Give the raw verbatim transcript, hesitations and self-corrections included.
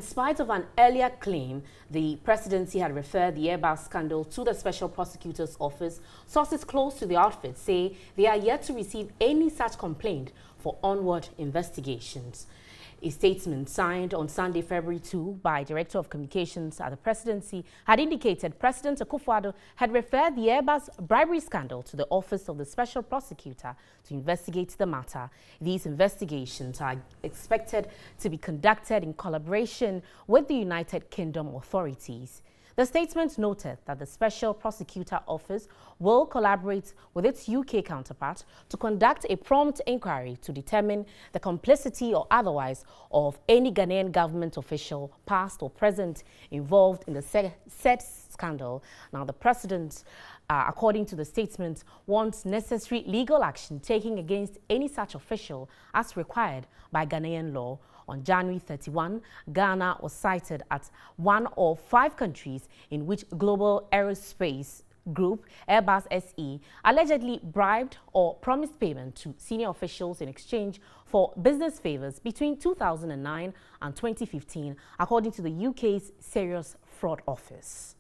spite of an earlier claim the presidency had referred the airbus scandal to the Special Prosecutor's office, sources close to the outfit say they are yet to receive any such complaint for onward investigations. A statement signed on Sunday, February second, by Director of Communications at the Presidency had indicated President Akufo-Addo had referred the Airbus bribery scandal to the Office of the Special Prosecutor to investigate the matter. These investigations are expected to be conducted in collaboration with the United Kingdom authorities. The statement noted that the Special Prosecutor Office will collaborate with its U K counterpart to conduct a prompt inquiry to determine the complicity or otherwise of any Ghanaian government official, past or present, involved in the said scandal. Now, the President, uh, according to the statement, wants necessary legal action taken against any such official as required by Ghanaian law. On January thirty-first, Ghana was cited as one of five countries in which global aerospace group Airbus S E allegedly bribed or promised payment to senior officials in exchange for business favors between two thousand nine and twenty fifteen, according to the U K's Serious Fraud Office.